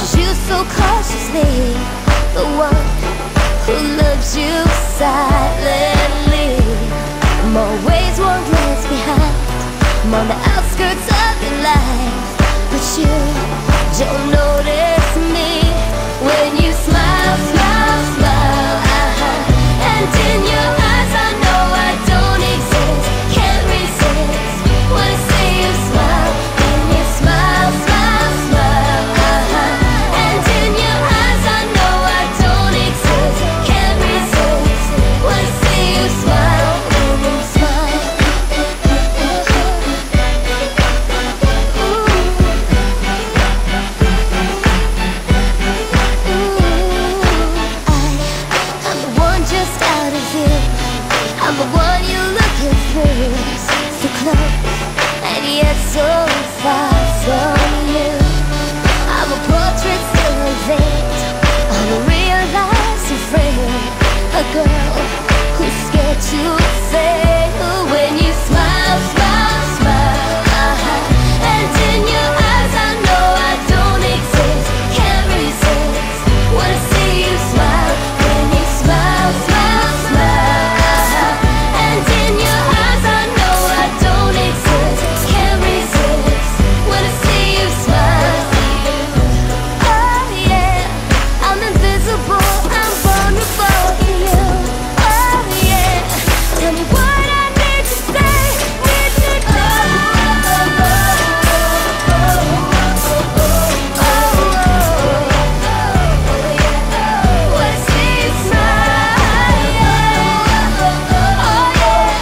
you so cautiously, the one who loves you silently. I'm always one glance behind, I'm on the outskirts of your life, but you don't notice me when you smile, smile, smile. And in your eyes I know I don't exist, can't resist when I see you smile. When you smile, smile, smile. And in your eyes I know I don't exist, can't resist when I see you smile. When you smile. I'm the one just out of view, I'm the one you're looking through. So close and yet so far from you. I'm a portrait still evade, I'm a realized friend, a girl who's scared to fail. When you smile, smile, smile. And in your eyes I know I don't exist, can't resist when I see you smile. When you smile, smile, smile. And in your eyes I know I don't exist, can't resist when I see you smile. Oh yeah, I'm invisible, I'm vulnerable to you. Oh yeah, tell me what I need to say, need to do. When I see you smile, oh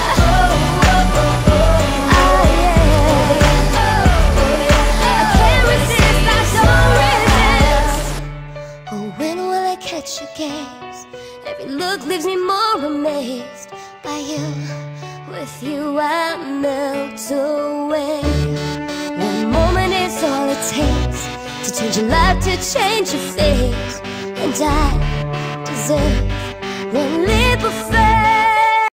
yeah, I can't resist, I don't resist. Oh, when will I catch your gaze? Every look leaves me more amazed by you. With you I melt away. One moment is all it takes to change your life, to change your face. And I deserve one leap of faith.